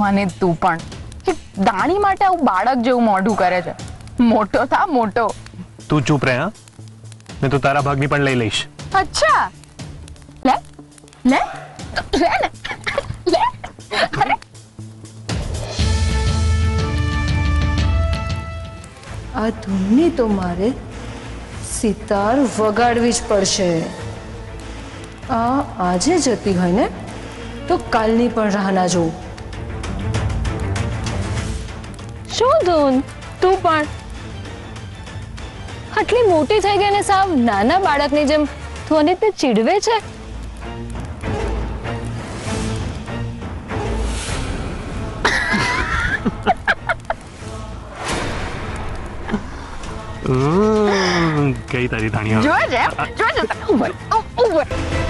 અને તું પણ કે દાણી માટે આવું બાળક જેવું મોઢું કરે છે. મોટો થા મોટો. તું ચૂપ રહે. હા, મેં તો તારા ભાગની પણ લઈ લઈશ. અચ્છા, લે લે લે ને લે. અરે આ ધૂનની તો મારે સિતાર વગાડવી જ પડશે. આ આજે જતી હોય ને તો કાલની પણ રાહ ના જોઉં. શું ધૂન, તું પણ આટલી મોટી થઈ ગઈ ને સાવ નાના બાળકની જેમ તું અને તે ચીડવે છે. કઈ તારી ધાણીઓ જોજે ઉભર ઉભર.